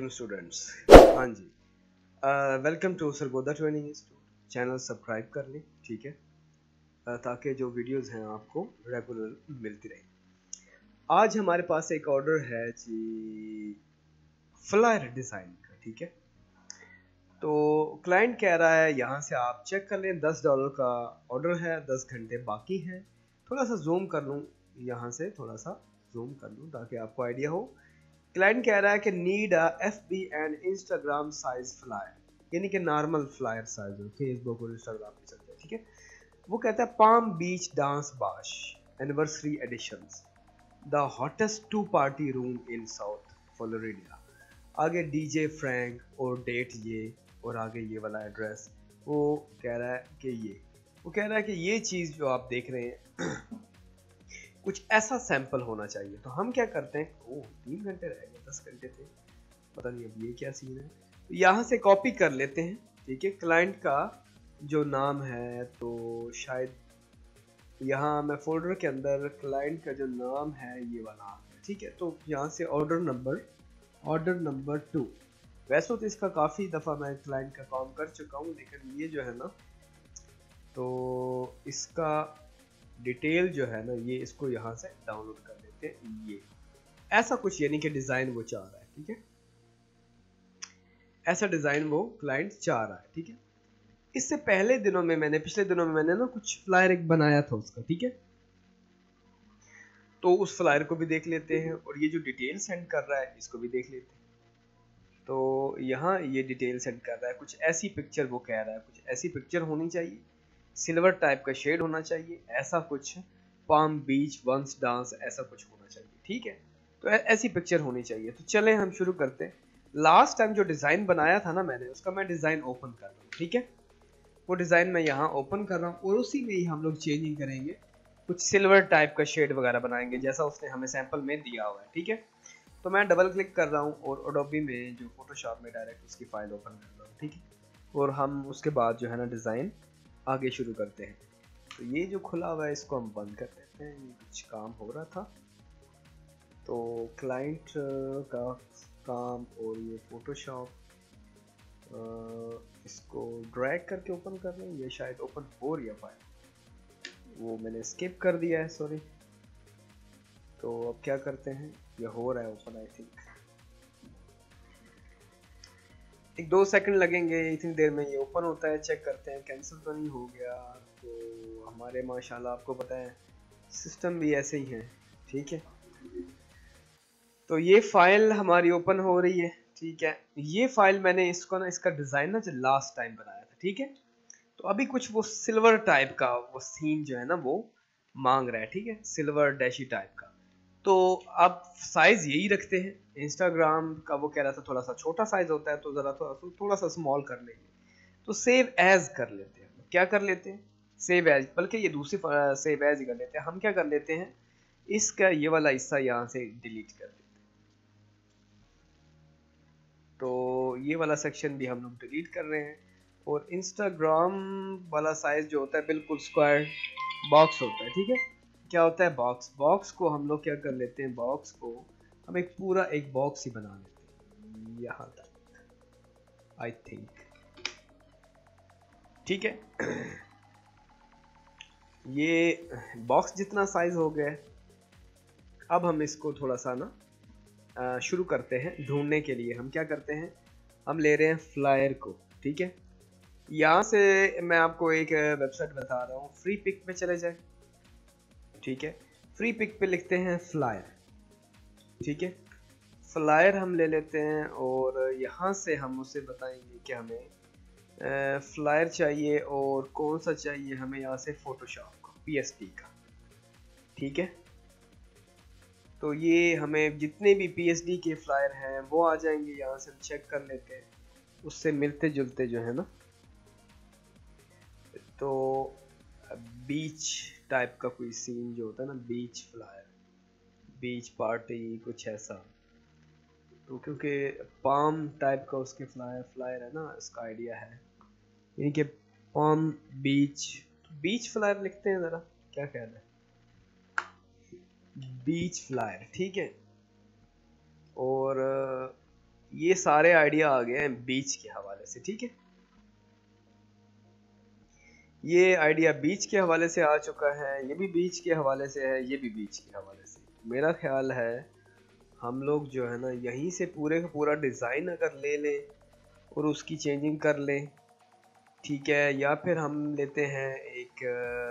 वालेकुम स्टूडेंट्स। हाँ जी, welcome to Sargodha training institute. Channel subscribe कर लें, ठीक है, ताकि जो वीडियोस हैं आपको रेगुलर मिलती रहे। आज हमारे पास एक ऑर्डर है जी फ्लायर डिज़ाइन का, ठीक है। तो क्लाइंट कह रहा है यहाँ से आप चेक कर लें, $10 का ऑर्डर है, 10 घंटे बाकी हैं। थोड़ा सा जूम कर लूँ, यहाँ से थोड़ा सा जूम कर लूँ ताकि आपको आइडिया हो। क्लाइंट कह रहा है कि need a FB and Instagram size flyer, यानी कि नॉर्मल फ्लायर साइज हो, फेसबुक और इंस्टाग्राम पे चलते हैं, ठीक है। वो कहता है palm beach dance bash anniversary editions, the hottest 2 party room in South Florida. आगे DJ फ्रैंक और डेट ये, और आगे ये वाला एड्रेस। वो कह रहा है कि ये चीज़ जो आप देख रहे हैं कुछ ऐसा सैंपल होना चाहिए। तो हम क्या करते हैं, 3 घंटे रह गए, 10 घंटे थे, पता नहीं अब ये क्या सीन है। तो यहाँ से कॉपी कर लेते हैं, ठीक है। क्लाइंट का जो नाम है, तो शायद यहाँ मैं फोल्डर के अंदर क्लाइंट का जो नाम है ये वाला, ठीक है। तो यहाँ से ऑर्डर नंबर 2। वैसे तो इसका काफ़ी दफ़ा मैं क्लाइंट का काम कर चुका हूँ, लेकिन ये जो है ना, तो इसका डिटेल जो है ना, ये इसको यहाँ से डाउनलोड कर लेते हैं। ये ऐसा कुछ यानी कि डिज़ाइन वो चाह रहा है, ठीक है। ऐसा डिज़ाइन वो क्लाइंट चाह रहा है, ठीक है। इससे पिछले दिनों में मैंने ना कुछ फ्लायर एक बनाया था उसका, ठीक है। तो उस फ्लायर को भी देख लेते हैं, और ये जो डिटेल सेंड कर रहा है इसको भी देख लेते हैं। तो यहाँ ये डिटेल सेंड कर रहा है, कुछ ऐसी पिक्चर वो कह रहा है, कुछ ऐसी पिक्चर होनी चाहिए, सिल्वर टाइप का शेड होना चाहिए, ऐसा कुछ पाम बीच वंस डांस ऐसा कुछ होना चाहिए, ठीक है। तो ऐसी पिक्चर होनी चाहिए। तो चलें हम शुरू करते हैं। लास्ट टाइम जो डिज़ाइन बनाया था ना मैंने, उसका मैं डिज़ाइन ओपन कर रहा हूँ, ठीक है। वो डिज़ाइन मैं यहाँ ओपन कर रहा हूँ, और उसी में ही हम लोग चेंजिंग करेंगे, कुछ सिल्वर टाइप का शेड वगैरह बनाएंगे जैसा उसने हमें सैंपल में दिया हुआ है, ठीक है। तो मैं डबल क्लिक कर रहा हूँ और एडोबी में जो फोटोशॉप में डायरेक्ट उसकी फाइल ओपन कर रहा हूँ, ठीक है। और हम उसके बाद जो है ना डिज़ाइन आगे शुरू करते हैं। तो ये जो खुला हुआ है इसको हम बंद कर देते हैं, ये कुछ काम हो रहा था। तो क्लाइंट का काम और ये फोटोशॉप, इसको ड्रैग करके ओपन कर लें। ये शायद ओपन हो रही है फाइल, वो मैंने स्किप कर दिया है, सॉरी। तो अब क्या करते हैं, ये हो रहा है ओपन, आई थिंक 1-2 सेकंड लगेंगे, इतनी देर में ये ओपन होता है। चेक करते हैं कैंसिल तो नहीं हो गया। तो हमारे माशाल्लाह आपको पता है सिस्टम भी ऐसे ही है, ठीक है। तो ये फाइल हमारी ओपन हो रही है, ठीक है। ये फाइल मैंने इसका डिज़ाइन ना जो लास्ट टाइम बनाया था, ठीक है। तो अभी कुछ वो सिल्वर टाइप का वो सीन जो है ना वो मांग रहा है, ठीक है, सिल्वर डैशी टाइप का। तो अब साइज यही रखते हैं। इंस्टाग्राम का वो कह रहा था थोड़ा सा छोटा साइज होता है, तो ज़रा थोड़ा सा स्मॉल कर लेंगे। तो सेव एज कर लेते हैं। क्या कर लेते हैं, सेव एज, बल्कि ये दूसरी सेव एज ही कर लेते हैं। हम क्या कर लेते हैं, इसका ये वाला हिस्सा यहाँ से डिलीट कर देते हैं। तो ये वाला सेक्शन भी हम लोग डिलीट कर रहे हैं। और इंस्टाग्राम वाला साइज जो होता है बिल्कुल स्क्वायर बॉक्स होता है, ठीक है। क्या होता है, बॉक्स को हम लोग क्या कर लेते हैं, बॉक्स को हम एक बॉक्स ही बना लेते हैं यहाँ तक, आई थिंक, ठीक है। ये बॉक्स जितना साइज हो गया। अब हम इसको थोड़ा सा ना शुरू करते हैं ढूंढने के लिए। हम क्या करते हैं, हम ले रहे हैं फ्लायर को, ठीक है। यहाँ से मैं आपको एक वेबसाइट बता रहा हूँ, फ्री पिक पे चले जाए, ठीक है। फ्री पिक पे लिखते हैं फ्लायर, ठीक है। फ्लायर हम ले लेते हैं, और यहाँ से हम उसे बताएंगे कि हमें फ्लायर चाहिए, और कौन सा चाहिए हमें, यहाँ से फोटोशॉप का PSD का, ठीक है। तो ये हमें जितने भी PSD के फ्लायर हैं वो आ जाएंगे। यहाँ से हम चेक कर लेते हैं उससे मिलते जुलते जो है ना। तो बीच टाइप का कोई सीन जो होता है ना, बीच फ्लायर, बीच पार्टी, कुछ ऐसा। तो क्योंकि पाम टाइप का उसके फ्लायर है ना, इसका आइडिया है, यानी कि पाम बीच फ्लायर लिखते हैं, ज़रा क्या ख्याल है, बीच फ्लायर, ठीक है। और ये सारे आइडिया आ गए हैं बीच के हवाले से, ठीक है। ये आइडिया बीच के हवाले से आ चुका है, ये भी बीच के हवाले से है, ये भी बीच के हवाले से। मेरा ख्याल है हम लोग जो है ना यहीं से पूरे का पूरा डिज़ाइन अगर ले लें और उसकी चेंजिंग कर लें, ठीक है। या फिर हम लेते हैं एक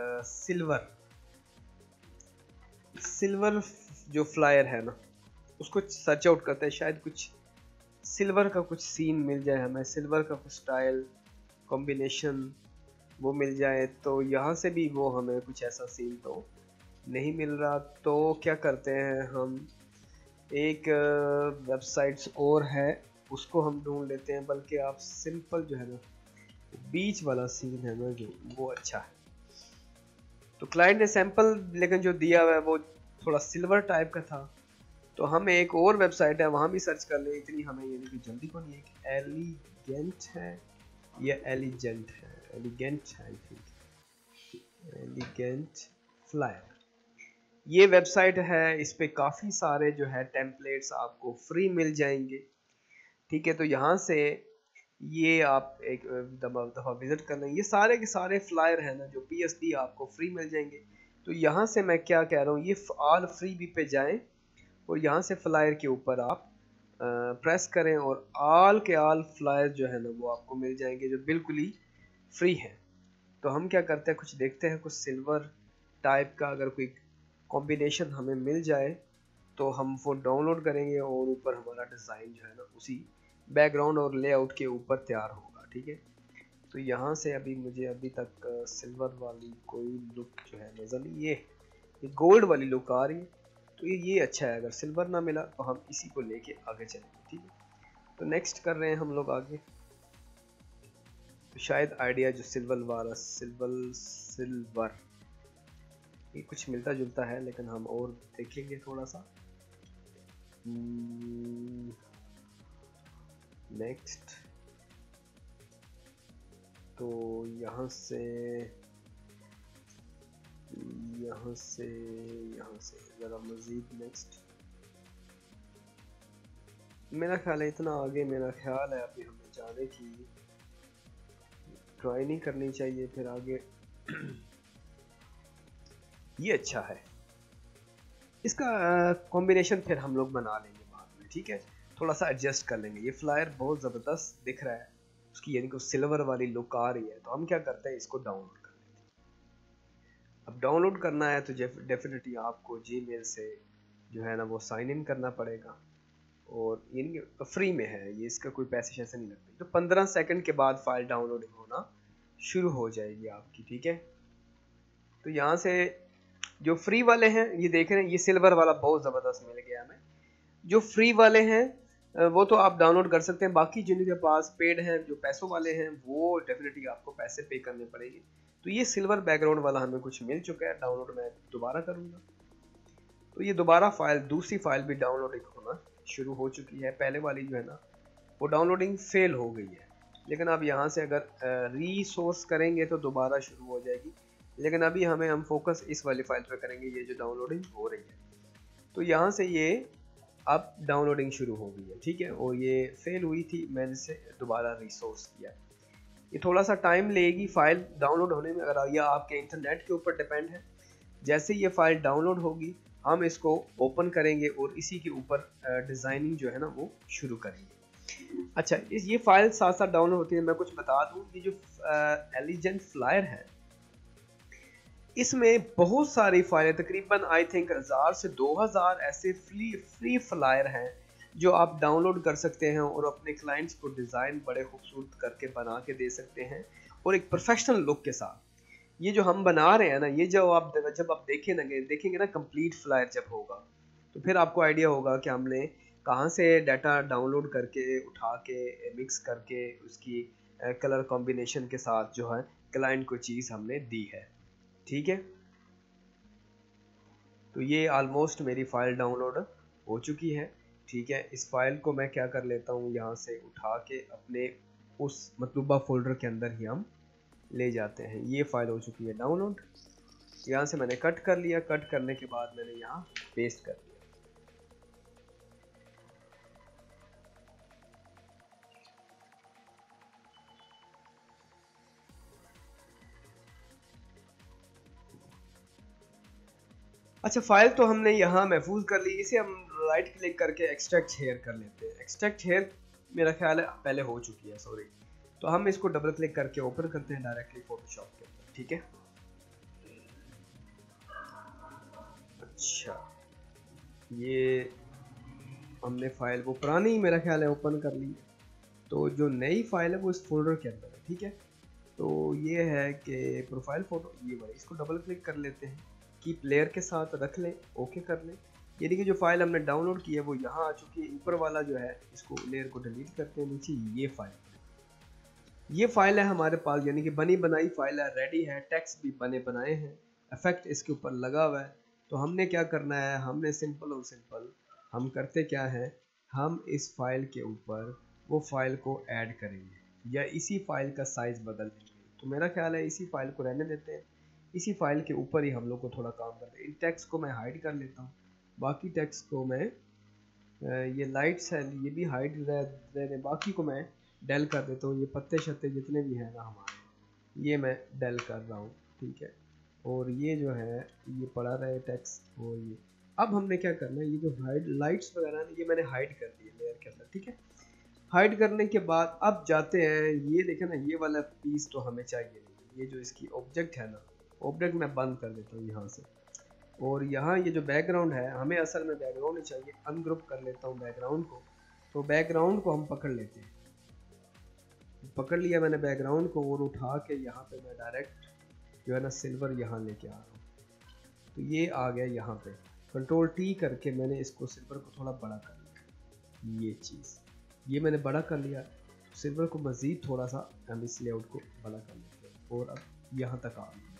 सिल्वर जो फ्लायर है ना, उसको सर्च आउट करते हैं, शायद कुछ सिल्वर का कुछ सीन मिल जाए हमें, सिल्वर का कुछ स्टाइल कॉम्बिनेशन वो मिल जाए। तो यहाँ से भी वो हमें कुछ ऐसा सीन तो नहीं मिल रहा। तो क्या करते हैं हम, एक वेबसाइट्स और है उसको हम ढूंढ लेते हैं। बल्कि आप सिंपल जो है ना बीच वाला सीन है ना जो, वो अच्छा है। तो क्लाइंट ने सैंपल लेकिन जो दिया हुआ है वो थोड़ा सिल्वर टाइप का था। तो हम एक और वेबसाइट है वहाँ भी सर्च कर ले, इतनी हमें ये नहीं जल्दी को नहीं है। एलिगेंट है या एलिजेंट है, एलिगेंट है आई थिंक, एलिगेंट फ्लायर ये वेबसाइट है। इस पे काफ़ी सारे जो है टेम्पलेट्स आपको फ्री मिल जाएंगे, ठीक है। तो यहाँ से ये आप एक दफ़ा विजिट कर लें, ये सारे के सारे फ्लायर हैं ना जो PSD आपको फ्री मिल जाएंगे। तो यहाँ से मैं क्या कह रहा हूँ, ये ऑल फ्री भी पे जाएं और यहाँ से फ्लायर के ऊपर आप प्रेस करें और ऑल के ऑल फ्लायर जो है ना वो आपको मिल जाएंगे जो बिल्कुल ही फ्री हैं। तो हम क्या करते हैं, कुछ देखते हैं, कुछ सिल्वर टाइप का अगर कोई कॉम्बिनेशन हमें मिल जाए तो हम वो डाउनलोड करेंगे और ऊपर हमारा डिज़ाइन जो है ना उसी बैकग्राउंड और लेआउट के ऊपर तैयार होगा, ठीक है। तो यहाँ से अभी मुझे अभी तक सिल्वर वाली कोई लुक जो है नज़र नहीं, ये गोल्ड वाली लुक आ रही है। तो ये अच्छा है, अगर सिल्वर ना मिला तो हम इसी को लेके आगे चलेंगे, ठीक है। तो नेक्स्ट कर रहे हैं हम लोग आगे। तो शायद आइडिया जो सिल्वर वाला सिल्वर ये कुछ मिलता जुलता है, लेकिन हम और देखेंगे थोड़ा सा। नेक्स्ट तो यहाँ से ज़रा मज़ीद नेक्स्ट, मेरा ख्याल है इतना आगे, मेरा ख्याल है अभी हमें जाने की ट्राई नहीं करनी चाहिए फिर आगे। ये अच्छा है, इसका कॉम्बिनेशन फिर हम लोग बना लेंगे बाद में, ठीक है। थोड़ा सा एडजस्ट कर लेंगे। ये फ्लायर बहुत ज़बरदस्त दिख रहा है, उसकी यानी कि सिल्वर वाली लुक आ रही है। तो हम क्या करते हैं, इसको डाउनलोड कर लेते हैं। अब डाउनलोड करना है तो डेफिनेटली आपको जीमेल से जो है ना वो साइन इन करना पड़ेगा, और यानी कि फ्री में है ये, इसका कोई पैसे शैसे नहीं लगते। तो 15 सेकंड के बाद फाइल डाउनलोडिंग होना शुरू हो जाएगी आपकी, ठीक है। तो यहाँ से जो फ्री वाले हैं ये देख रहे हैं, ये सिल्वर वाला बहुत ज़बरदस्त मिल गया हमें। जो फ्री वाले हैं वो तो आप डाउनलोड कर सकते हैं, बाकी जिनके पास पेड हैं जो पैसों वाले हैं वो डेफिनेटली आपको पैसे पे करने पड़ेंगे। तो ये सिल्वर बैकग्राउंड वाला हमें कुछ मिल चुका है, डाउनलोड मैं दोबारा करूँगा। तो ये दोबारा फाइल, दूसरी फाइल भी डाउनलोडिंग होना शुरू हो चुकी है। पहले वाली जो है ना वो डाउनलोडिंग फेल हो गई है, लेकिन अब यहाँ से अगर रीसोर्स करेंगे तो दोबारा शुरू हो जाएगी। लेकिन अभी हम फोकस इस वाली फाइल पे करेंगे, ये जो डाउनलोडिंग हो रही है। तो यहाँ से ये अब डाउनलोडिंग शुरू हो गई है, ठीक है। और ये फेल हुई थी, मैंने इसे दोबारा रिसोर्स किया। ये थोड़ा सा टाइम लेगी फाइल डाउनलोड होने में, अगर यह आपके इंटरनेट के ऊपर डिपेंड है। जैसे ये फाइल डाउनलोड होगी हम इसको ओपन करेंगे और इसी के ऊपर डिज़ाइनिंग जो है ना वो शुरू करेंगे। अच्छा, ये फाइल साथ साथ डाउनलोड होती है। मैं कुछ बता दूं, ये जो एलिजेंट फ्लायर है इसमें बहुत सारी फाइलें, तकरीबन आई थिंक 1000 से 2000 ऐसे फ्री फ्लायर हैं जो आप डाउनलोड कर सकते हैं और अपने क्लाइंट्स को डिज़ाइन बड़े खूबसूरत करके बना के दे सकते हैं और एक प्रोफेशनल लुक के साथ। ये जो हम बना रहे हैं ना, ये जब आप देखेंगे ना कंप्लीट फ्लायर जब होगा, तो फिर आपको आइडिया होगा कि हमने कहाँ से डाटा डाउनलोड करके उठा के मिक्स करके उसकी कलर कॉम्बिनेशन के साथ जो है क्लाइंट को चीज़ हमने दी है, ठीक है। तो ये ऑलमोस्ट मेरी फ़ाइल डाउनलोड हो चुकी है, ठीक है। इस फाइल को मैं क्या कर लेता हूँ, यहाँ से उठा के अपने उस मतलूबा फोल्डर के अंदर ही हम ले जाते हैं। ये फाइल हो चुकी है डाउनलोड, यहाँ से मैंने कट कर लिया। कट करने के बाद मैंने यहाँ पेस्ट कर दिया। अच्छा, फाइल तो हमने यहाँ महफूज कर ली, इसे हम राइट क्लिक करके एक्सट्रैक्ट हेयर कर लेते हैं। एक्सट्रैक्ट हेयर मेरा ख्याल है पहले हो चुकी है, सॉरी। तो हम इसको डबल क्लिक करके ओपन करते हैं डायरेक्टली फोटोशॉप के अंदर, ठीक है। अच्छा, ये हमने फाइल वो पुरानी मेरा ख्याल है ओपन कर ली है। तो जो नई फाइल है वो इस फोल्डर के अंदर है, ठीक है। तो ये है कि प्रोफाइल फोटो, ये वाली, इसको डबल क्लिक कर लेते हैं, कीप लेयर के साथ रख लें, ओके कर लें। यानी कि जो फाइल हमने डाउनलोड की है वो यहाँ आ चुकी है। ऊपर वाला जो है इसको लेयर को डिलीट करते हैं, नीचे ये फाइल है हमारे पास, यानी कि बनी बनाई फाइल है, रेडी है, टेक्स्ट भी बने बनाए हैं, इफेक्ट इसके ऊपर लगा हुआ है। तो हमने क्या करना है, हमने सिंपल और सिंपल हम करते क्या है, हम इस फाइल के ऊपर वो फाइल को ऐड करेंगे या इसी फाइल का साइज बदल देंगे। तो मेरा ख्याल है इसी फाइल को रहने देते हैं, इसी फाइल के ऊपर ही हम लोग को थोड़ा काम करते हैं। इन टेक्स्ट को मैं हाइड कर लेता हूँ, बाकी टेक्स्ट को मैं ये लाइट्स है ये भी हाइड रहने, बाकी को मैं डेल कर देता हूँ। ये पत्ते शत्ते जितने भी हैं ना हमारे, ये मैं डेल कर रहा हूँ, ठीक है। और ये जो है ये पड़ा रहे टेक्स्ट। और ये अब हमने क्या करना है, ये जो हाइड लाइट्स वगैरह ये मैंने हाइड कर दिए लेयर के अंदर, ठीक है। हाइड करने के बाद अब जाते हैं, ये देखें ना, ये वाला पीस तो हमें चाहिए नहीं, ये जो इसकी ऑब्जेक्ट है ना, ऑब्जेक्ट मैं बंद कर देता हूँ यहाँ से। और यहाँ ये जो बैकग्राउंड है, हमें असल में बैकग्राउंड ही चाहिए, अनग्रुप कर लेता हूँ बैकग्राउंड को। तो बैकग्राउंड को हम पकड़ लेते हैं, पकड़ लिया मैंने बैकग्राउंड को, और उठा के यहाँ पे मैं डायरेक्ट जो है ना सिल्वर यहाँ लेके आ रहा हूँ। तो ये आ गया यहाँ पे, कंट्रोल टी करके मैंने इसको सिल्वर को थोड़ा बड़ा कर लिया। ये चीज़ ये मैंने बड़ा कर लिया, सिल्वर को मज़ीद थोड़ा सा हम इस लेआउट को बड़ा कर लेते हैं, और अब यहाँ तक आ गया।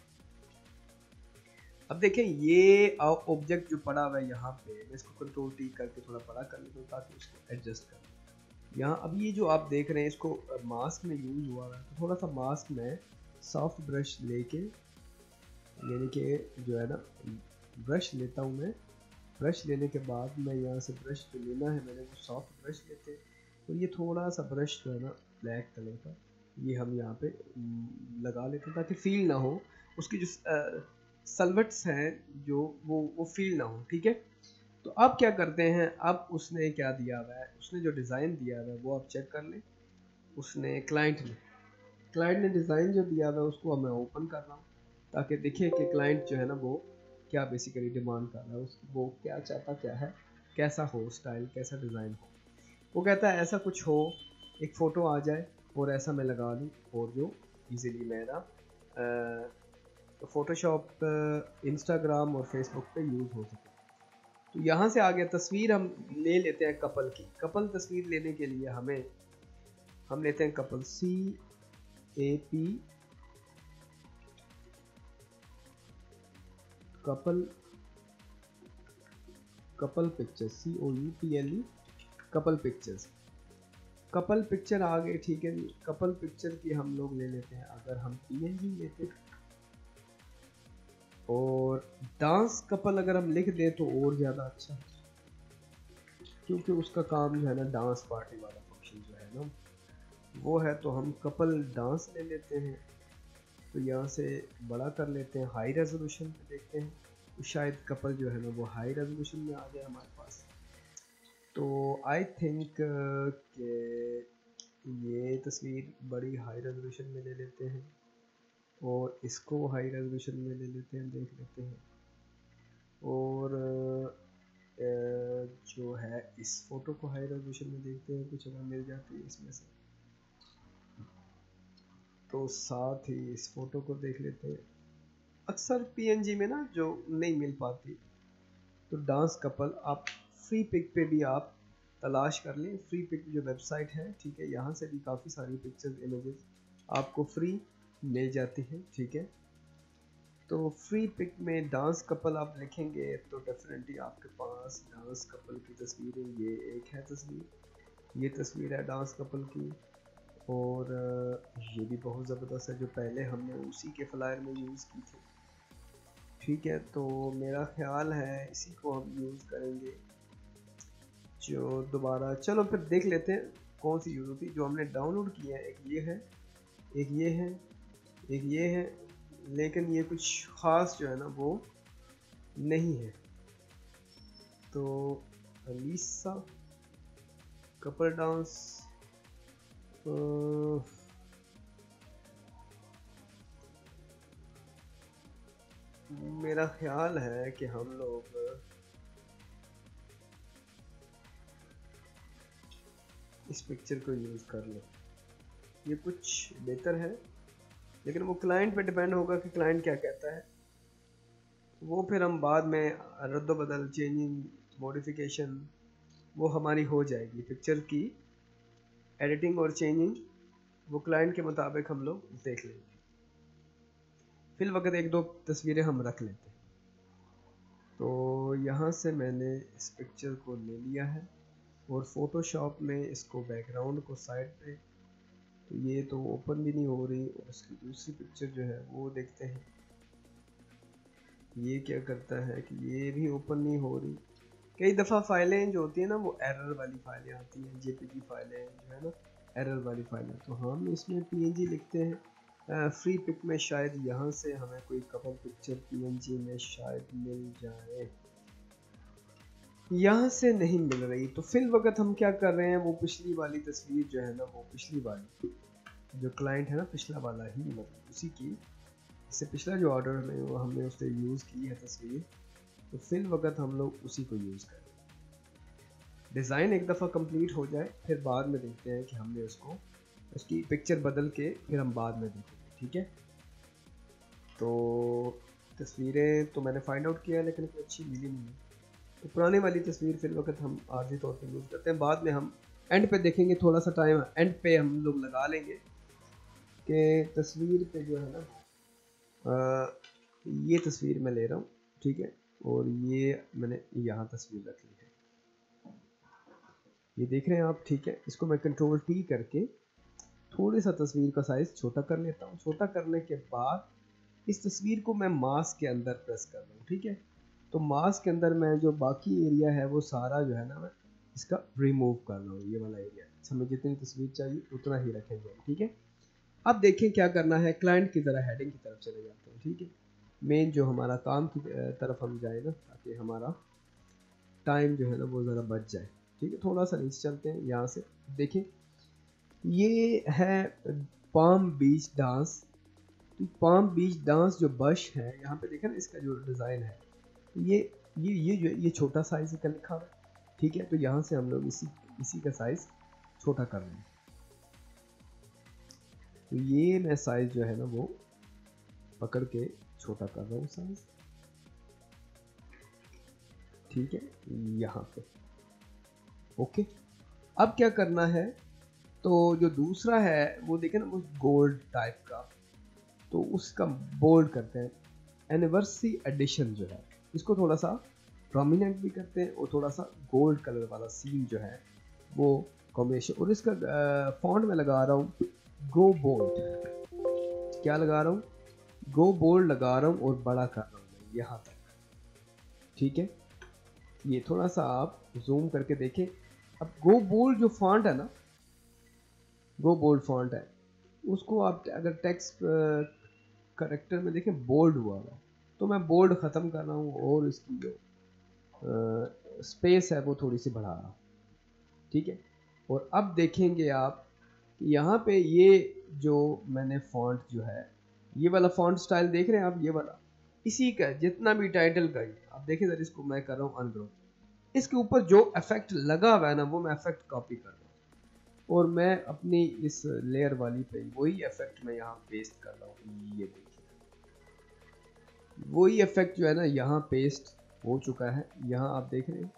अब देखें ये ऑब्जेक्ट जो पड़ा हुआ है यहाँ पे, मैं इसको कंट्रोल टी करके थोड़ा बड़ा कर लेता हूँ ताकि उसको एडजस्ट कर यहाँ। अब ये जो आप देख रहे हैं इसको मास्क में यूज हुआ है, तो थोड़ा सा मास्क में सॉफ्ट ब्रश लेके, यानी कि जो है ना ब्रश लेता हूँ मैं। ब्रश लेने के बाद मैं यहाँ से ब्रश जो लेना है मैंने वो सॉफ्ट ब्रश लेते हैं, और ये थोड़ा सा ब्रश जो है ना ब्लैक कलर का, ये हम यहाँ पे लगा लेते हैं ताकि फील ना हो उसकी जो सलवट्स हैं जो वो फील ना हो, ठीक है। तो अब क्या करते हैं, अब उसने क्या दिया हुआ है, उसने जो डिज़ाइन दिया हुआ है वो आप चेक कर लें। उसने क्लाइंट ने डिज़ाइन जो दिया हुआ है उसको मैं ओपन कर रहा हूँ ताकि देखिए कि क्लाइंट जो है ना वो क्या बेसिकली डिमांड कर रहा है, वो क्या चाहता क्या है, कैसा हो स्टाइल, कैसा डिज़ाइन हो। वो कहता है ऐसा कुछ हो, एक फ़ोटो आ जाए और ऐसा मैं लगा लूँ, और जो इजीली मेरा फ़ोटोशॉप, इंस्टाग्राम और फेसबुक पे यूज़ हो सके। तो यहाँ से आ गया, तस्वीर हम ले लेते हैं कपल की। कपल तस्वीर लेने के लिए हम लेते हैं couple, CAP, couple pictures, COUPLE, couple pictures. Couple picture आ गए, ठीक है। कपल पिक्चर की हम लोग ले लेते हैं, अगर हम PNG लेते हैं, और डांस कपल अगर हम लिख दें तो और ज़्यादा अच्छा, क्योंकि उसका काम जो है ना डांस पार्टी वाला फंक्शन जो है ना वो है। तो हम कपल डांस ले लेते हैं, तो यहाँ से बड़ा कर लेते हैं, हाई रेजोल्यूशन पे देखते हैं, तो शायद कपल जो है ना वो हाई रेजोल्यूशन में आ जाए हमारे पास। तो आई थिंक कि ये तस्वीर बड़ी हाई रेजोल्यूशन में ले लेते हैं, और इसको हाई रेजोल्यूशन में ले लेते हैं, देख लेते हैं। और जो है इस फोटो को हाई रेजोल्यूशन में देखते हैं, कुछ अगर मिल जाती है इसमें से, तो साथ ही इस फोटो को देख लेते हैं। अक्सर PNG में ना जो नहीं मिल पाती, तो डांस कपल आप फ्री पिक पे भी आप तलाश कर लें, फ्री पिक जो वेबसाइट है, ठीक है, यहाँ से भी काफ़ी सारी पिक्चर्स इमेजेस आपको फ्री मिल जाती हैं, ठीक है। तो फ्री पिक में डांस कपल आप लिखेंगे तो डेफिनेटली आपके पास डांस कपल की तस्वीरें, ये एक है तस्वीर, ये तस्वीर है डांस कपल की, और ये भी बहुत ज़बरदस्त है जो पहले हमने उसी के फ्लायर में यूज़ की थी, ठीक है। तो मेरा ख्याल है इसी को हम यूज़ करेंगे जो दोबारा। चलो फिर देख लेते हैं कौन सी यूज़ होती है जो हमने डाउनलोड की है। एक ये है, एक ये है, लेकिन ये कुछ ख़ास जो है ना वो नहीं है। तो अलीसा कपल डांस, मेरा ख्याल है कि हम लोग इस पिक्चर को यूज़ कर लें, ये कुछ बेहतर है। लेकिन वो क्लाइंट पे डिपेंड होगा कि क्लाइंट क्या कहता है, वो फिर हम बाद में रद्द बदल, चेंजिंग, मॉडिफिकेशन वो हमारी हो जाएगी। पिक्चर की एडिटिंग और चेंजिंग वो क्लाइंट के मुताबिक हम लोग देख लेंगे। फिल वक्त एक दो तस्वीरें हम रख लेते हैं। तो यहाँ से मैंने इस पिक्चर को ले लिया है और फोटोशॉप में इसको बैकग्राउंड को साइड पे, तो ये तो ओपन भी नहीं हो रही। और इसकी दूसरी पिक्चर जो है वो देखते हैं, ये क्या करता है कि ये भी ओपन नहीं हो रही। कई दफ़ा फाइलें जो होती हैं ना वो एरर वाली फाइलें आती हैं, जेपीजी फाइलें जो है ना एरर वाली फाइलें, तो हम इसमें पीएनजी लिखते हैं। फ्री पिक में शायद यहाँ से हमें कोई कपल पिक्चर पीएनजी में शायद मिल जाए, यहाँ से नहीं मिल रही। तो फिल वक्त हम क्या कर रहे हैं, वो पिछली वाली तस्वीर जो है ना, वो पिछली वाली जो क्लाइंट है ना पिछला वाला ही, मतलब उसी की, इससे पिछला जो ऑर्डर में वो हमने उससे यूज़ की है तस्वीर, तो फिल वक्त हम लोग उसी को यूज़ करें। डिज़ाइन एक दफ़ा कंप्लीट हो जाए फिर बाद में देखते हैं कि हमने उसकी पिक्चर बदल के फिर हम बाद में देखेंगे, ठीक है। तो तस्वीरें तो मैंने फाइंड आउट किया लेकिन कोई अच्छी मिली नहीं, तो पुरानी वाली तस्वीर फिल वक्त हम आर्जी तौर पर यूज़ करते हैं। बाद में हम एंड पे देखेंगे, थोड़ा सा टाइम एंड पे हम लोग लगा लेंगे कि तस्वीर पे जो है ना, ये तस्वीर मैं ले रहा हूँ, ठीक है, और ये मैंने यहाँ तस्वीर रख ली है, ये देख रहे हैं आप, ठीक है। इसको मैं कंट्रोल टी करके थोड़ी सा तस्वीर का साइज छोटा कर लेता हूँ। छोटा करने के बाद इस तस्वीर को मैं मास्क के अंदर प्रेस कर रहा हूँ, ठीक है। तो मास्क के अंदर मैं जो बाकी एरिया है वो सारा जो है ना मैं इसका रिमूव कर रहा हूँ, ये वाला एरिया। हमें जितनी तस्वीर चाहिए उतना ही रखेंगे, ठीक है। अब देखें क्या करना है, क्लाइंट की तरह हेडिंग की तरफ चले जाते हैं, ठीक है। मेन जो हमारा काम की तरफ हम जाए ना, ताकि हमारा टाइम जो है ना वो ज़रा बच जाए, ठीक है। थोड़ा सा नीचे चलते हैं, यहाँ से देखें ये है पाम बीच डांस। तो पाम बीच डांस जो बश है, यहाँ पे देखें ना इसका जो डिज़ाइन है, ये जो ये छोटा साइज का लिखा हुआ है, ठीक है। तो यहाँ से हम लोग इसी का साइज छोटा कर लेंगे। तो ये मैं साइज जो है ना वो पकड़ के छोटा कर रहा हूँ साइज, ठीक है, यहाँ पे ओके। अब क्या करना है, तो जो दूसरा है वो देखें ना वो गोल्ड टाइप का, तो उसका बोल्ड करते हैं। एनिवर्सरी एडिशन जो है इसको थोड़ा सा प्रोमिनेंट भी करते हैं, और थोड़ा सा गोल्ड कलर वाला सीन जो है वो कॉम्बिनेशन। और इसका फॉन्ट में लगा रहा हूँ गो बोल्ड, क्या लगा रहा हूँ, गो बोल्ड लगा रहा हूँ, और बड़ा कर रहा हूँ यहाँ तक, ठीक है। ये थोड़ा सा आप जूम करके देखें। अब गो बोल्ड जो फॉन्ट है ना, गो बोल्ड फॉन्ट है, उसको आप अगर टेक्स्ट करेक्टर में देखें बोल्ड हुआ हुआ, तो मैं बोल्ड ख़त्म कर रहा हूँ और इसकी जो स्पेस है वो थोड़ी सी बढ़ा रहा हूँ, ठीक है। और अब देखेंगे आप यहाँ पे ये जो मैंने फॉन्ट जो है, ये वाला फॉन्ट स्टाइल देख रहे हैं आप, ये वाला इसी का जितना भी टाइटल का ही आप देखें सर, इसको मैं कर रहा हूँ अनग्रो। इसके ऊपर जो इफेक्ट लगा हुआ है ना वो मैं इफेक्ट कॉपी कर रहा हूँ, और मैं अपनी इस लेयर वाली पे वही इफेक्ट मैं यहाँ पेस्ट कर रहा हूँ। ये देखिए वही इफेक्ट जो है ना यहाँ पेस्ट हो चुका है, यहाँ आप देख रहे हैं।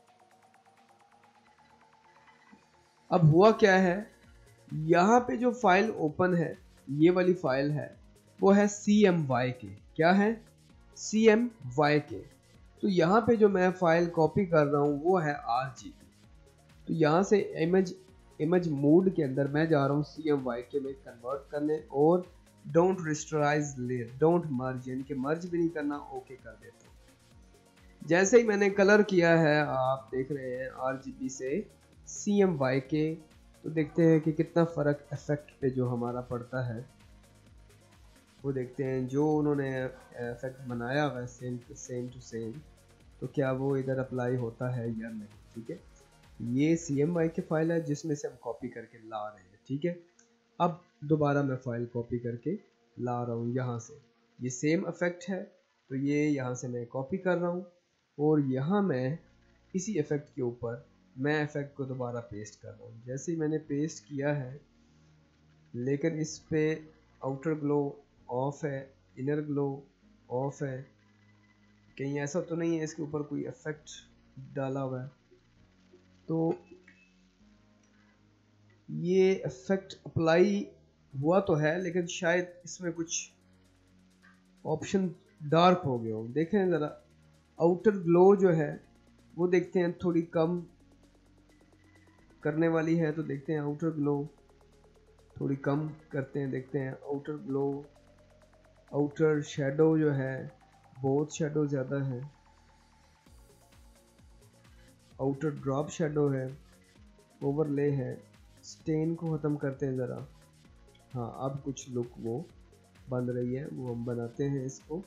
अब हुआ क्या है, यहाँ पे जो फाइल ओपन है, ये वाली फाइल है, वो है CMYK। क्या है, CMYK। तो यहाँ पे जो मैं फाइल कॉपी कर रहा हूँ वो है RGB। तो यहाँ से इमेज मोड के अंदर मैं जा रहा हूँ CMYK में कन्वर्ट करने, और don't rasterize layer, don't merge, यानी कि मर्ज भी नहीं करना, ओके कर देता हूँ। जैसे ही मैंने कलर किया है, आप देख रहे हैं RGB से CMYK, तो देखते हैं कि कितना फ़र्क इफेक्ट पे जो हमारा पड़ता है, वो देखते हैं। जो उन्होंने इफेक्ट बनाया हुआ है सेम टू सेम तो क्या वो इधर अप्लाई होता है या नहीं। ठीक है, ये CMY की फाइल है जिसमें से हम कॉपी करके ला रहे हैं। ठीक है, अब दोबारा मैं फाइल कॉपी करके ला रहा हूँ यहाँ से, ये सेम इफेक्ट है तो ये यहाँ से मैं कॉपी कर रहा हूँ और यहाँ मैं इसी इफेक्ट के ऊपर मैं इफेक्ट को दोबारा पेस्ट कर रहा हूँ। जैसे ही मैंने पेस्ट किया है, लेकिन इस पे आउटर ग्लो ऑफ है, इनर ग्लो ऑफ है, कहीं ऐसा तो नहीं है इसके ऊपर कोई इफेक्ट डाला हुआ है। तो ये इफेक्ट अप्लाई हुआ तो है लेकिन शायद इसमें कुछ ऑप्शन डार्क हो गया हो। देखें ज़रा, आउटर ग्लो जो है वो देखते हैं थोड़ी कम करने वाली है, तो देखते हैं आउटर ग्लो थोड़ी कम करते हैं, देखते हैं आउटर ग्लो। आउटर शेडो जो है बहुत शेडो ज़्यादा है, आउटर ड्रॉप शेडो है, ओवरले है। स्टेन को ख़त्म करते हैं ज़रा। हाँ, अब कुछ लुक वो बन रही है, वो हम बनाते हैं इसको।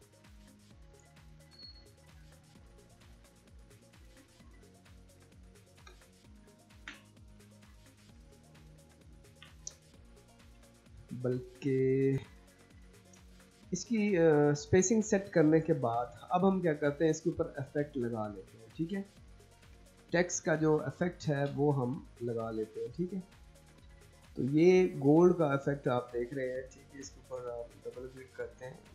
बल्कि इसकी स्पेसिंग सेट करने के बाद अब हम क्या करते हैं, इसके ऊपर इफेक्ट लगा लेते हैं। ठीक है, टेक्स्ट का जो इफेक्ट है वो हम लगा लेते हैं। ठीक है, तो ये गोल्ड का इफेक्ट आप देख रहे हैं। ठीक है, इसके ऊपर आप डबल क्लिक करते हैं,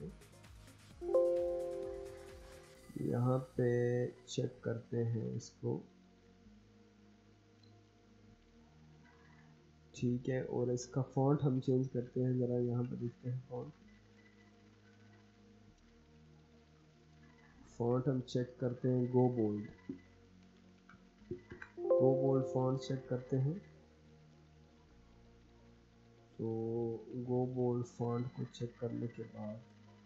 यहाँ पे चेक करते हैं इसको। ठीक है, और इसका फॉन्ट हम चेंज करते हैं, ज़रा यहाँ पे देखते हैं फॉन्ट हम चेक करते हैं। गो बोल्ड फॉन्ट चेक करते हैं। तो गो बोल्ड फॉन्ट को चेक करने के बाद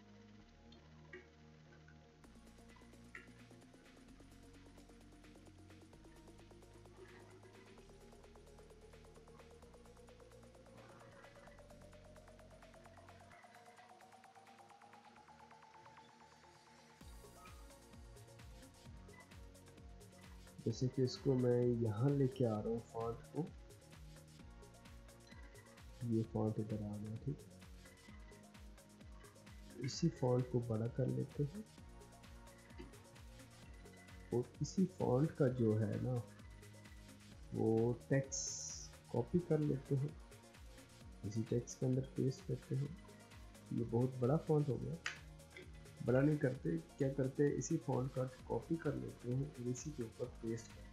जैसे कि इसको मैं यहाँ लेके आ रहा हूँ फॉन्ट को, ये फॉन्ट इधर आ गया। ठीक, इसी फॉन्ट को बड़ा कर लेते हैं और इसी फॉन्ट का जो है ना वो टेक्स्ट कॉपी कर लेते हैं, इसी टेक्स्ट के अंदर पेस्ट करते हैं। ये बहुत बड़ा फॉन्ट हो गया, बड़ा नहीं करते, क्या करते हैं इसी फॉन्ट का कॉपी कर लेते हैं और इसी के ऊपर पेस्ट करते हैं।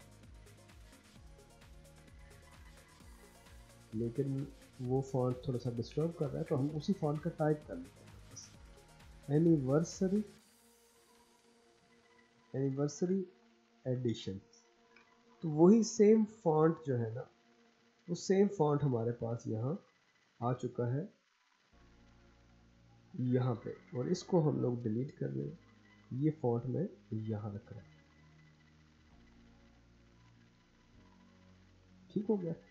लेकिन वो फॉन्ट थोड़ा सा डिस्टर्ब कर रहा है तो हम उसी फॉन्ट का टाइप कर लेते हैं बस, एनिवर्सरी एडिशन। तो वही सेम फॉन्ट जो है ना, वो सेम फॉन्ट हमारे पास यहाँ आ चुका है यहाँ पे, और इसको हम लोग डिलीट कर दें। ये फॉन्ट में यहाँ रख रहा है। ठीक हो गया।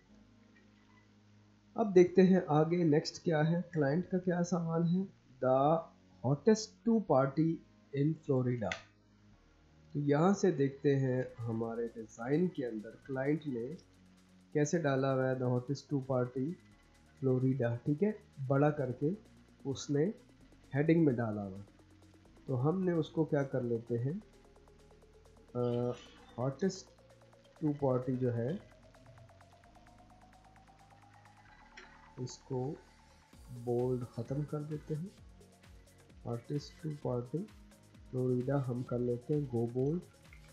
अब देखते हैं आगे नेक्स्ट क्या है, क्लाइंट का क्या सामान है। The hottest two party in Florida. तो यहाँ से देखते हैं हमारे डिज़ाइन के अंदर क्लाइंट ने कैसे डाला हुआ है, the hottest two party Florida. ठीक है, बड़ा करके उसने हेडिंग में डाला हुआ। तो हमने उसको क्या कर लेते हैं, हॉटेस्ट टू पार्टी जो है इसको बोल्ड ख़त्म कर देते हैं। हॉटेस्ट टू पार्टी फ्लोरिडा हम कर लेते हैं गो बोल्ड।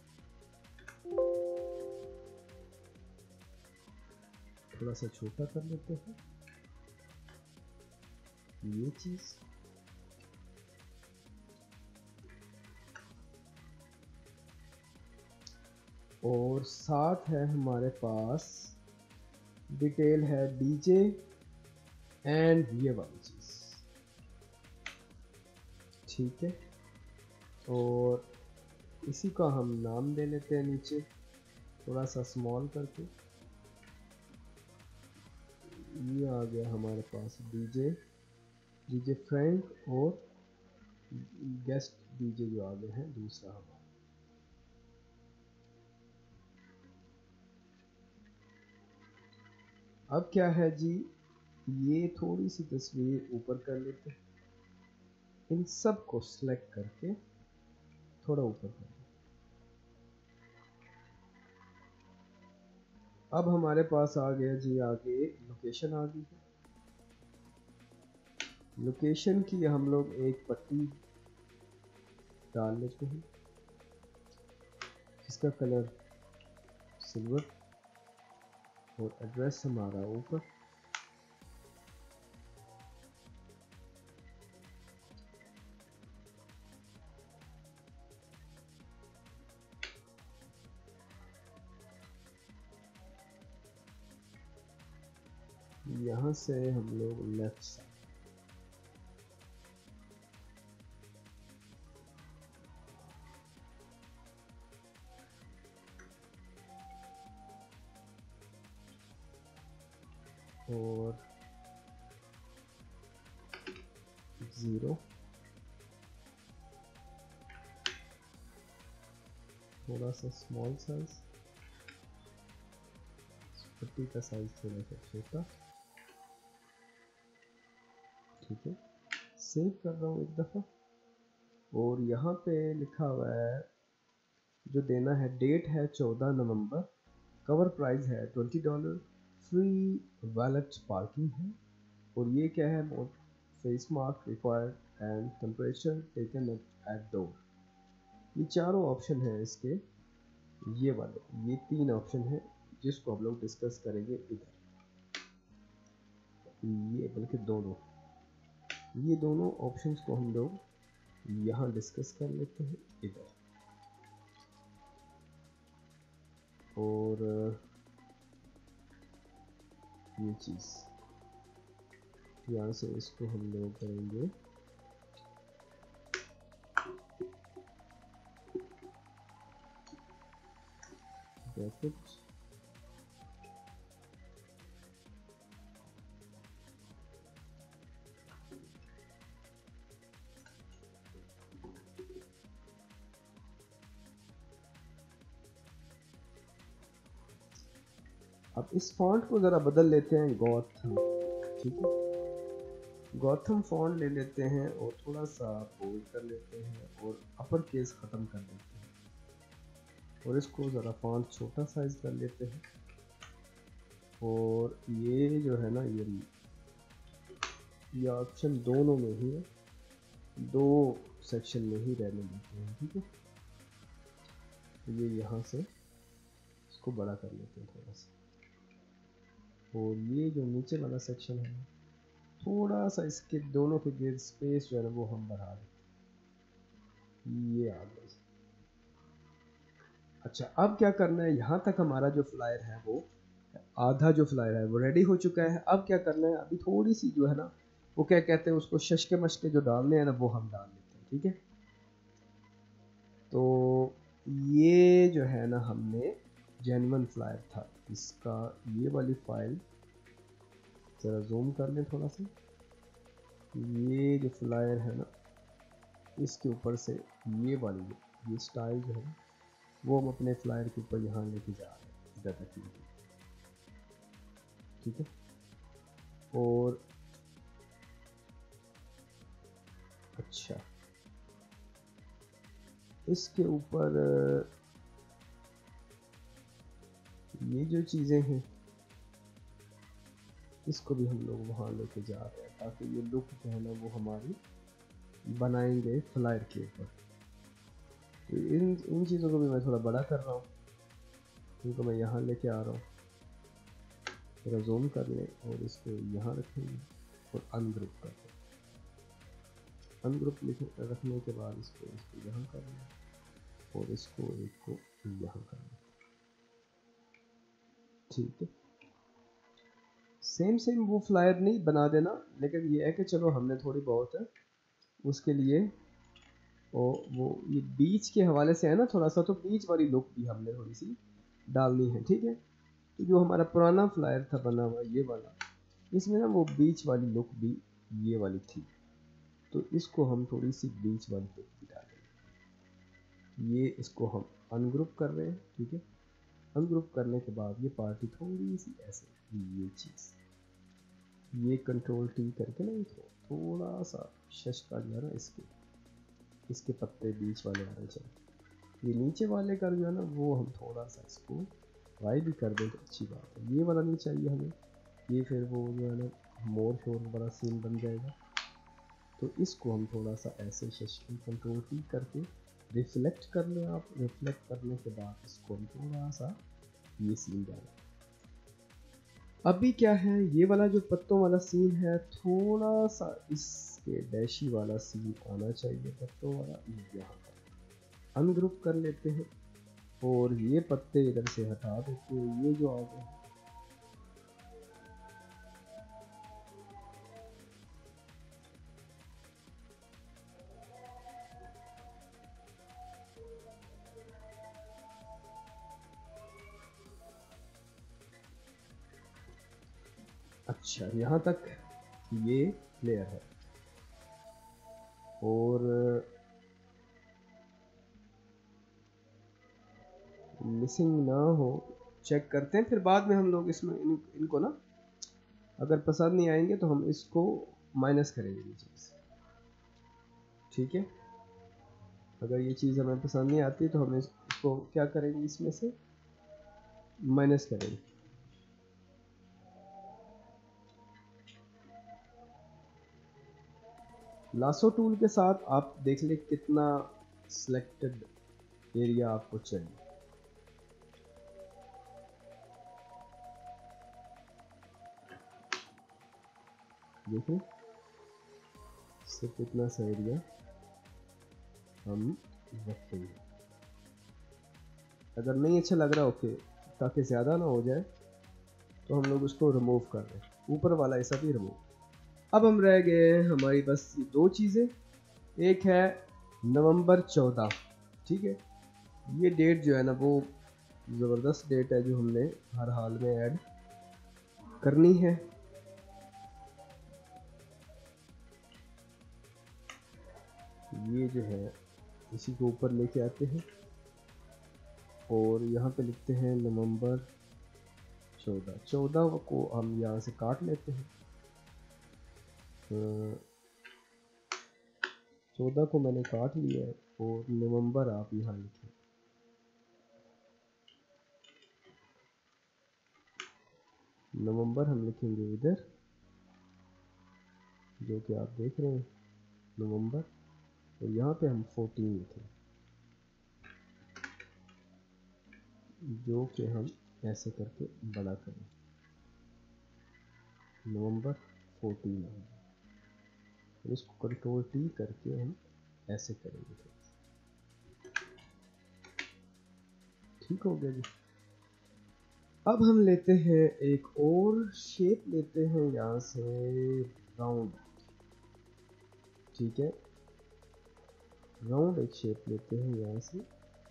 थोड़ा सा छोटा कर लेते हैं ये चीज़। और साथ है हमारे पास डिटेल है डीजे एंड ये वाली चीज़। ठीक है, और इसी का हम नाम दे लेते हैं नीचे थोड़ा सा स्मॉल करके। ये आ गया हमारे पास डीजे फ्रैंक और गेस्ट डीजे जो आगे हैं दूसरा हमारा। अब क्या है जी, ये थोड़ी सी तस्वीर ऊपर कर लेते हैं, इन सब को सिलेक्ट करके थोड़ा ऊपर कर लेते। अब हमारे पास आ गया जी, आगे लोकेशन आ गई है। लोकेशन की हम लोग एक पट्टी डाल लेते हैं जिसका कलर सिल्वर और एड्रेस हमारा ऊपर। यहाँ से हम लोग लेफ्ट साइड, और 0, थोड़ा सा स्मॉल साइज, पट्टी का साइज थोड़ा सा छोटा, ठीक है। सेव कर रहा हूँ एक दफ़ा, और यहाँ पे लिखा हुआ है जो देना है, डेट है 14 नवंबर, कवर प्राइस है $20, फ्री वैलेट पार्किंग है, और ये क्या है, face mask required and temperature taken at door. ये चारों ऑप्शन है इसके, ये वाले, ये 3 ऑप्शन है जिसको हम लोग डिस्कस करेंगे इधर। ये बल्कि ये दोनों ऑप्शंस को हम लोग यहाँ डिस्कस कर लेते हैं इधर। और ये चीज़ यहाँ से इसको हम लोग करेंगे ब्रैकेट, अब इस फॉन्ट को ज़रा बदल लेते हैं, गॉथम, ठीक है। गॉथम फॉन्ट ले लेते हैं और थोड़ा सा बोल्ड कर लेते हैं और अपर केस ख़त्म कर देते हैं, और इसको ज़रा फॉन्ट छोटा साइज कर लेते हैं। और ये जो है ना, ये ऑप्शन दोनों में ही है, 2 सेक्शन में ही रहने देते हैं, ठीक है। तो ये यहाँ से इसको बड़ा कर लेते हैं थोड़ा सा, और ये जो नीचे वाला सेक्शन है थोड़ा सा इसके दोनों के गेट स्पेस जो है ना वो हम बढ़ा दें, ये आ गया। अच्छा, अब क्या करना है, यहाँ तक हमारा जो फ्लायर है वो आधा जो फ्लायर है वो रेडी हो चुका है। अब क्या करना है, अभी थोड़ी सी जो है ना वो क्या कहते हैं उसको, शशके मशके जो डालने हैं ना वो हम डाल देते हैं, ठीक है। तो ये जो है ना, हमने जेन्युइन फ्लायर था इसका, ये वाली फाइल जरा जूम कर लें थोड़ा सा, ये जो फ्लायर है ना इसके ऊपर से ये वाली ये स्टाइल जो है वो हम अपने फ्लायर के ऊपर यहाँ लेके जा रहे हैं, इधर रखने के, ठीक है। और अच्छा, इसके ऊपर ये जो चीज़ें हैं इसको भी हम लोग वहाँ लेके जा रहे हैं, ताकि ये लुक जो है ना वो हमारी बनाएंगे फ्लायर के ऊपर। तो इन चीज़ों को भी मैं थोड़ा बड़ा कर रहा हूँ, इनको मैं यहाँ लेके आ रहा हूँ, थोड़ा जूम कर लें और इसको यहाँ रखेंगे और अनग्रुप कर दें। अनग्रुप रखने के बाद इसको यहाँ कर लें और इसको एक को यहाँ कर लें, ठीक है। सेम वो फ्लायर नहीं बना देना, लेकिन ये है कि चलो हमने थोड़ी बहुत है उसके लिए, और वो ये बीच के हवाले से है ना थोड़ा सा, तो बीच वाली लुक भी हमने थोड़ी सी डालनी है, ठीक है। तो जो हमारा पुराना फ्लायर था बना हुआ ये वाला, इसमें ना वो बीच वाली लुक भी ये वाली थी, तो इसको हम थोड़ी सी बीच वाली लुक भी डालेंगे। ये इसको हम अनग्रुप कर रहे हैं, ठीक है। अनग्रुप करने के बाद ये पार्टी थोड़ी सी ऐसे, ये चीज़, ये कंट्रोल टी करके ना थोड़ा सा शश का जो है ना इसके पत्ते बीच वाले आने चाहिए। ये नीचे वाले का जो है ना वो हम थोड़ा सा इसको ट्राई भी कर दें तो अच्छी बात है। ये वाला नहीं चाहिए हमें, ये फिर वो जो है ना मोर शोर वाला सीन बन जाएगा। तो इसको हम थोड़ा सा ऐसे शश कंट्रोल टी करके रिफ्लेक्ट कर लें आप। रिफ्लेक्ट करने के बाद इसको हम थोड़ा सा ये सीन डालें। अभी क्या है, ये वाला जो पत्तों वाला सीन है थोड़ा सा इसके डैशी वाला सीन आना चाहिए पत्तों वाला, यहाँ पर अनग्रुप कर लेते हैं और ये पत्ते इधर से हटा देते हैं। ये जो आ गए, अच्छा यहाँ तक ये क्लियर है। और मिसिंग ना हो चेक करते हैं, फिर बाद में हम लोग इसमें इनको ना अगर पसंद नहीं आएंगे तो हम इसको माइनस करेंगे ये चीज़, ठीक है। अगर ये चीज़ हमें पसंद नहीं आती तो हम इसको क्या करेंगे, इसमें से माइनस करेंगे। लासो टूल के साथ आप देख ले कितना सिलेक्टेड एरिया आपको चाहिए। देखिए सिर्फ इतना सा एरिया हम रखेंगे। अगर नहीं अच्छा लग रहा ओके, ताकि ज़्यादा ना हो जाए तो हम लोग उसको रिमूव कर दें, ऊपर वाला ऐसा भी रिमूव। अब हम रह गए हमारी बस दो चीज़ें। एक है नवंबर 14, ठीक है। ये डेट जो है ना वो ज़बरदस्त डेट है जो हमने हर हाल में ऐड करनी है। ये जो है इसी को ऊपर लेके आते हैं और यहाँ पे लिखते हैं नवंबर 14। 14 को हम यहाँ से काट लेते हैं। 14 को मैंने काट लिया है और नवंबर आप यहाँ लिखें। नवंबर हम लिखेंगे इधर, जो कि आप देख रहे हैं नवंबर, और यहाँ पे हम 14 लिखें, जो कि हम ऐसे करके बड़ा करें। नवंबर 14 है, इसको कंट्रोल टी करके हम ऐसे करेंगे। ठीक हो गया जी। अब हम लेते हैं एक और शेप लेते हैं यहाँ से राउंड, ठीक है। राउंड एक शेप लेते हैं यहाँ से,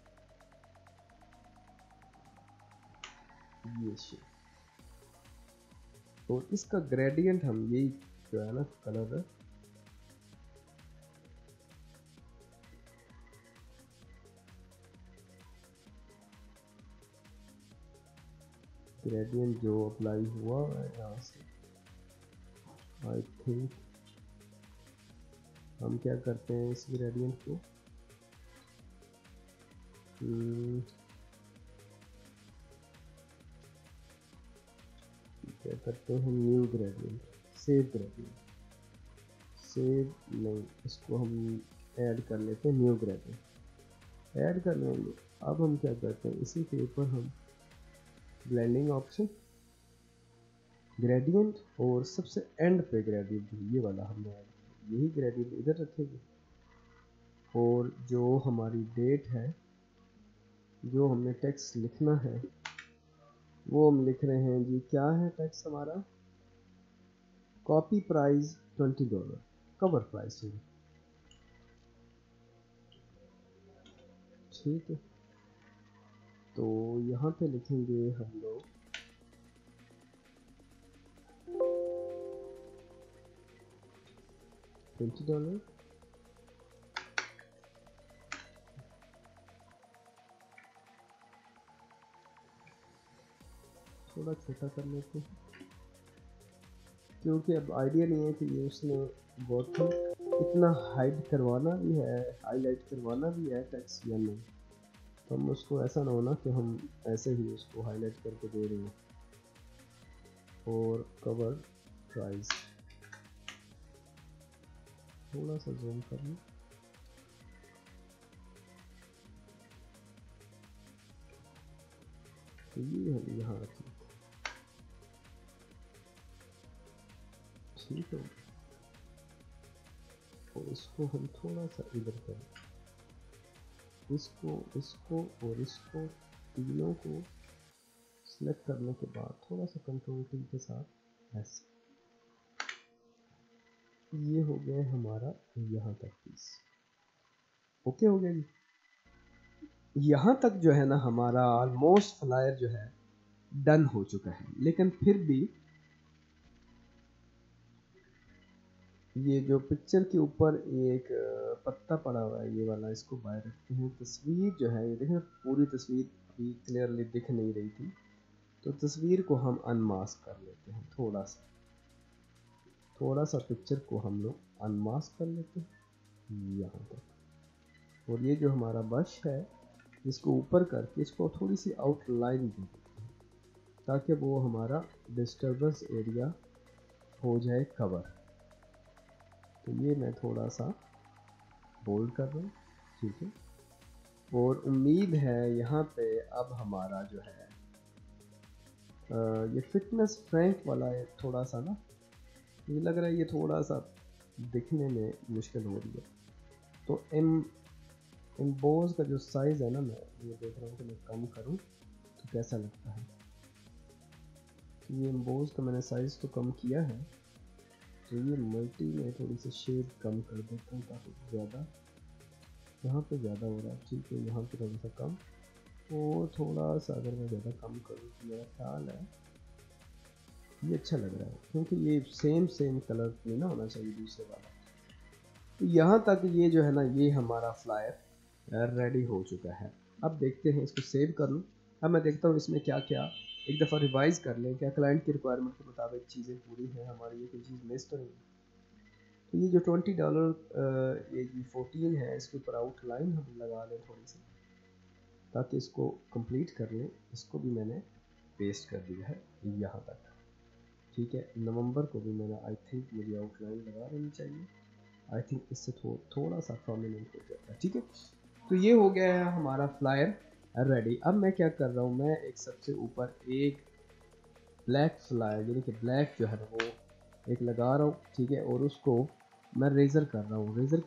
ये शेप, और इसका ग्रेडियंट हम यही जो है ना कलर है ग्रेडियंट जो अप्लाई हुआ है यहाँ से, आई थिंक हम क्या करते हैं इस ग्रेडियंट को क्या करते हैं, new gradient, save gradient, save नहीं, इसको हम ऐड कर लेते हैं, न्यू ग्रेडियंट ऐड कर लेंगे। अब हम क्या करते हैं, इसी के ऊपर हम ब्लेंडिंग ऑप्शन, ग्रेडियंट, और सबसे एंड पे ग्रेडियंट ये वाला हमने यही ग्रेडियंट इधर रखेंगे। और जो हमारी डेट है, जो हमने टेक्स्ट लिखना है, वो हम लिख रहे हैं जी, क्या है टेक्स्ट हमारा, कॉपी प्राइस $20, कवर प्राइस है, ठीक है। तो यहाँ पे लिखेंगे हम लोग $20, थोड़ा छोटा कर लेते हैं, क्योंकि अब आइडिया नहीं है कि ये उसने बॉटम इतना हाइड करवाना भी है, हाईलाइट करवाना भी है टेक्स्ट या नहीं। तो हम उसको ऐसा ना होना कि हम ऐसे ही उसको हाईलाइट करके दे रहे हैं। और कवर प्राइस थोड़ा सा जूम कर लें, तो ये हम यहाँ रखें, ठीक है। और इसको हम थोड़ा सा इधर करें, इसको इसको और इसको तीनों को सिलेक्ट करने के बाद थोड़ा सा कंट्रोल टी के साथ ऐसे, ये हो गया हमारा यहाँ तक पीस। ओके हो गया जी। यहाँ तक जो है ना हमारा ऑलमोस्ट फ्लायर जो है डन हो चुका है, लेकिन फिर भी ये जो पिक्चर के ऊपर एक पत्ता पड़ा हुआ है ये वाला, इसको बाहर रखते हैं। तस्वीर जो है ये देखें, पूरी तस्वीर अभी क्लियरली दिख नहीं रही थी, तो तस्वीर को हम अनमास्क कर लेते हैं। थोड़ा सा पिक्चर को हम लोग अनमास्क कर लेते हैं यहाँ तक। और ये जो हमारा ब्रश है इसको ऊपर करके इसको थोड़ी सी आउटलाइन दे देते हैं, ताकि वो हमारा डिस्टर्बेंस एरिया हो जाए कवर। तो ये मैं थोड़ा सा बोल्ड कर रहा हूँ, ठीक है। और उम्मीद है यहाँ पे अब हमारा जो है ये फिटनेस फ्रैंक वाला है, थोड़ा सा ना मुझे लग रहा है ये थोड़ा सा दिखने में मुश्किल हो रही है। तो एम्बोज का जो साइज़ है ना, मैं ये देख रहा हूँ कि मैं कम करूँ तो कैसा लगता है। तो ये एम्बोज का मैंने साइज़ तो कम किया है, तो ये मल्टी में थोड़ी सी शेड कम कर देता हूँ, काफ़ी ज़्यादा यहाँ पे ज़्यादा हो रहा है, ठीक है। यहाँ पे थोड़ा सा कम, और थोड़ा सा अगर मैं ज़्यादा कम करूँ तो मेरा ख्याल है ये अच्छा लग रहा है, क्योंकि ये सेम कलर नहीं ना होना चाहिए दूसरे वाला। तो यहाँ तक ये जो है ना ये हमारा फ्लायर रेडी हो चुका है। अब देखते हैं, इसको सेव कर लूँ। अब मैं देखता हूँ इसमें क्या क्या, एक दफ़ा रिवाइज़ कर लें क्या क्लाइंट की रिक्वायरमेंट के मुताबिक चीज़ें पूरी हैं हमारी, ये कोई चीज़ मिस तो नहीं। तो ये जो $20 ये जी 14 है, इसके ऊपर आउटलाइन हम लगा लें थोड़ी सी, ताकि इसको कंप्लीट कर लें। इसको भी मैंने पेस्ट कर दिया है यहाँ तक, ठीक है। नवंबर को भी मैंने आई थिंक मुझे आउटलाइन लगा लेनी चाहिए, आई थिंक इससे थोड़ा सा प्रोमिनेंट हो जाता है, ठीक है। तो ये हो गया है हमारा फ्लायर रेडी। अब मैं क्या कर रहा हूँ, मैं एक सबसे ऊपर एक ब्लैक फ्लायर यानी कि ब्लैक जो है वो एक लगा रहा हूँ, ठीक है। और उसको मैं रेज़र कर रहा हूँ, रेज़र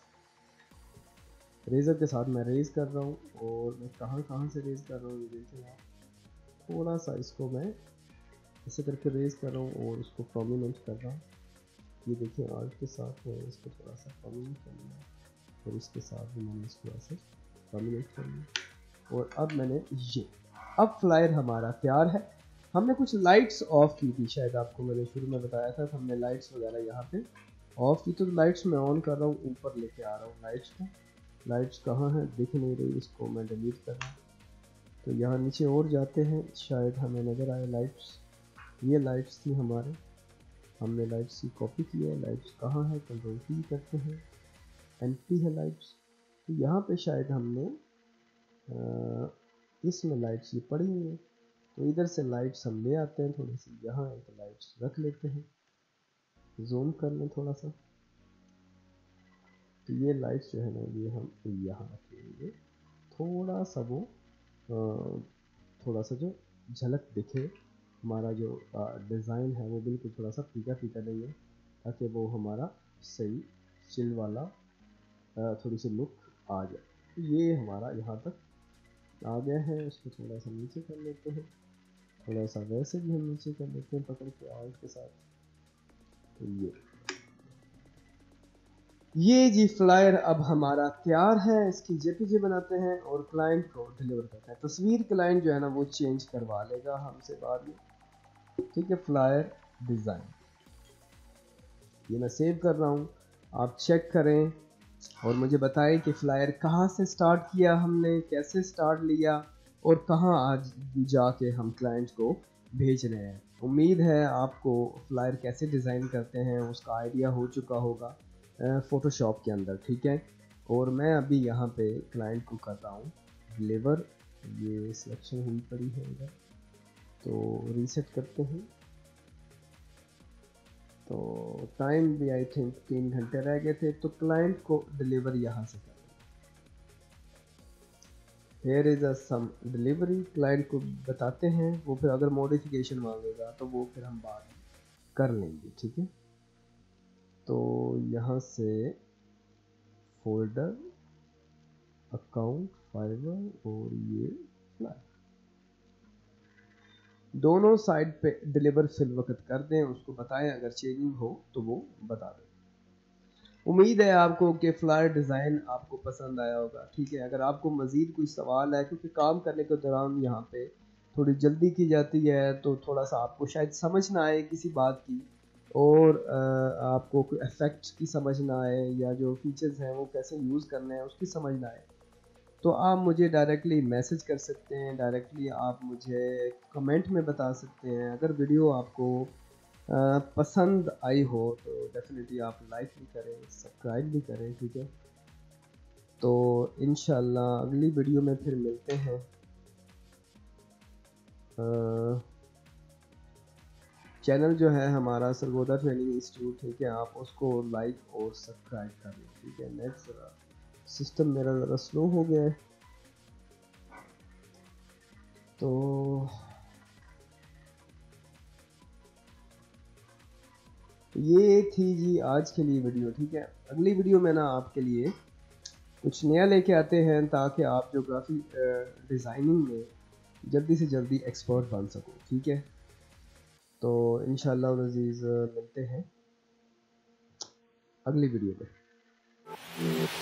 के साथ मैं रेज़ कर रहा हूँ। और मैं कहाँ से रेज़ कर रहा हूँ ये देखें आप, थोड़ा सा इसको मैं ऐसे करके रेज़ कर रहा हूँ और उसको प्रोमिनेंट कर रहा हूँ। ये देखिए आर्ट के साथ मैं इसको थोड़ा सा प्रोमिनेंट कर लिया, और इसके साथ भी मैंने इसको ऐसे प्रोमिनेंट कर लिया। और अब मैंने अब फ्लायर हमारा तैयार है। हमने कुछ लाइट्स ऑफ की थी, शायद आपको मैंने शुरू में बताया था, तो हमने लाइट्स वगैरह यहाँ पे ऑफ की। तो लाइट्स मैं ऑन कर रहा हूँ, ऊपर लेके आ रहा हूँ लाइट्स को। लाइट्स कहाँ है दिख नहीं रही, इसको मैं डिलीट कर रहा हूँ। तो यहाँ नीचे और जाते हैं, शायद हमें नज़र आए लाइट्स, ये लाइट्स थी हमारे, हमने लाइट्स की कॉपी की है। लाइट्स कहाँ है, कंट्रोल टी करते हैं, एंटी है लाइट्स। तो यहाँ पे शायद हमने इसमें लाइट्स ये पड़ी हुई है, तो इधर से लाइट्स हम ले आते हैं थोड़ी सी, यहाँ एक लाइट्स रख लेते हैं, जूम कर लें थोड़ा सा। तो ये लाइट्स जो है ना ये हम यहाँ रखेंगे, थोड़ा सा वो थोड़ा सा जो झलक दिखे, हमारा जो डिज़ाइन है वो बिल्कुल थोड़ा सा फीका नहीं है, ताकि वो हमारा सही चिल वाला थोड़ी सी लुक आ जाए। तो ये हमारा यहाँ तक आ गया है, इसको थोड़ा सा नीचे कर लेते हैं, थोड़ा सा वैसे भी हम नीचे कर लेते हैं पकड़ के आर्ट के साथ। तो ये जी फ्लायर अब हमारा तैयार है, इसकी जेपीजी बनाते हैं और क्लाइंट को डिलीवर करते हैं। तस्वीर क्लाइंट जो है ना वो चेंज करवा लेगा हमसे बाद में, ठीक है। फ्लायर डिज़ाइन ये मैं सेव कर रहा हूँ, आप चेक करें और मुझे बताएं कि फ्लायर कहाँ से स्टार्ट किया हमने, कैसे स्टार्ट लिया और कहाँ आज जाके हम क्लाइंट को भेज रहे हैं। उम्मीद है आपको फ्लायर कैसे डिज़ाइन करते हैं उसका आइडिया हो चुका होगा फ़ोटोशॉप के अंदर, ठीक है। और मैं अभी यहाँ पे क्लाइंट को कर रहा हूँ डिलीवर। ये सिलेक्शन हुई पड़ी है इधर, तो रीसेट करते हैं। तो टाइम भी आई थिंक 3 घंटे रह गए थे, तो क्लाइंट को डिलीवर यहाँ से कर here is a some delivery. Client को बताते हैं, वो फिर अगर मॉडिफिकेशन मांगेगा तो वो फिर हम बात कर लेंगे, ठीक है। तो यहाँ से फोल्डर, अकाउंट, फाइवर और ये फ्लायर दोनों साइड पे डिलीवर फिल वक्त कर दें, उसको बताएं, अगर चेंजिंग हो तो वो बता दें। उम्मीद है आपको कि फ्लायर डिज़ाइन आपको पसंद आया होगा, ठीक है। अगर आपको मज़ीद कोई सवाल है, क्योंकि काम करने के दौरान यहाँ पे थोड़ी जल्दी की जाती है, तो थोड़ा सा आपको शायद समझ ना आए किसी बात की, और आपको कोई इफेक्ट्स की समझ ना आए, या जो फीचर्स हैं वो कैसे यूज़ करने हैं उसकी समझ ना आए, तो आप मुझे डायरेक्टली मैसेज कर सकते हैं, डायरेक्टली आप मुझे कमेंट में बता सकते हैं। अगर वीडियो आपको पसंद आई हो तो डेफिनेटली आप लाइक भी करें, सब्सक्राइब भी करें, ठीक है। तो इंशाल्लाह अगली वीडियो में फिर मिलते हैं। चैनल जो है हमारा सरगोदा ट्रेनिंग इंस्टीट्यूट, ठीक है, आप उसको लाइक और सब्सक्राइब करें, ठीक है। नेक्स्ट सिस्टम मेरा ज़रा स्लो हो गया है, तो ये थी जी आज के लिए वीडियो, ठीक है। अगली वीडियो में ना आपके लिए कुछ नया लेके आते हैं, ताकि आप जो ग्राफिक डिज़ाइनिंग में जल्दी से जल्दी एक्सपर्ट बन सको, ठीक है। तो इंशाल्लाह अज़ीज़ मिलते हैं अगली वीडियो में।